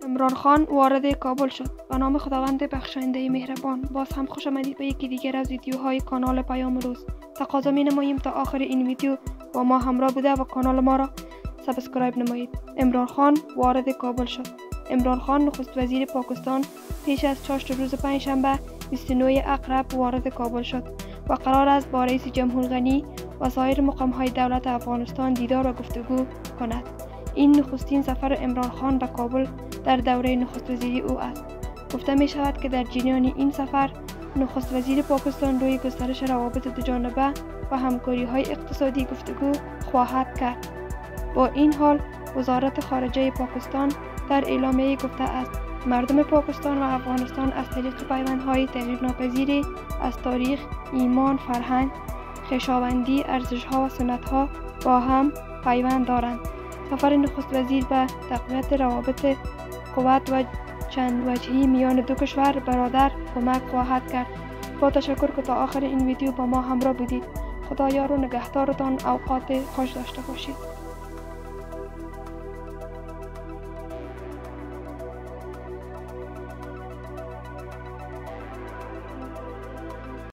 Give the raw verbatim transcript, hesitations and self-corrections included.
عمران خان وارد کابل شد. به نام خداوند بخشنده مهربان. باز هم خوش آمدید به یکی دیگر از ویدیوهای کانال پیام روز. تقاضا می نماییم تا آخر این ویدیو با ما همراه بوده و کانال ما را سبسکرایب نمایید. عمران خان وارد کابل شد. عمران خان نخست وزیر پاکستان پیش از چاشت روز پنجشنبه بیست و نه اقرب وارد کابل شد و قرار است با رئیس جمهور غنی و سایر مقام‌های دولت افغانستان دیدار و گفتگو کند. این نخستین سفر عمران خان به کابل در دوره نخست وزیری او است. گفته می شود که در جریان این سفر نخست وزیر پاکستان روی گسترش روابط دوجانبه و همکاری های اقتصادی گفتگو خواهد کرد. با این حال وزارت خارجه پاکستان در اعلامیه گفته است مردم پاکستان و افغانستان از طریق پیوندهای تغییرناپذیری از تاریخ، ایمان، فرهنگ، خویشاوندی، ارزش‌ها و سنت‌ها با هم پیوند دارند. سفر نخست وزیر به تقویت روابط قوت و چند وجهی میان دو کشور برادر کمک خواهد کرد. با تشکر که تا آخر این ویدیو با ما همراه بودید. خدا یار و نگهدارتان. اوقات خوش داشته باشید.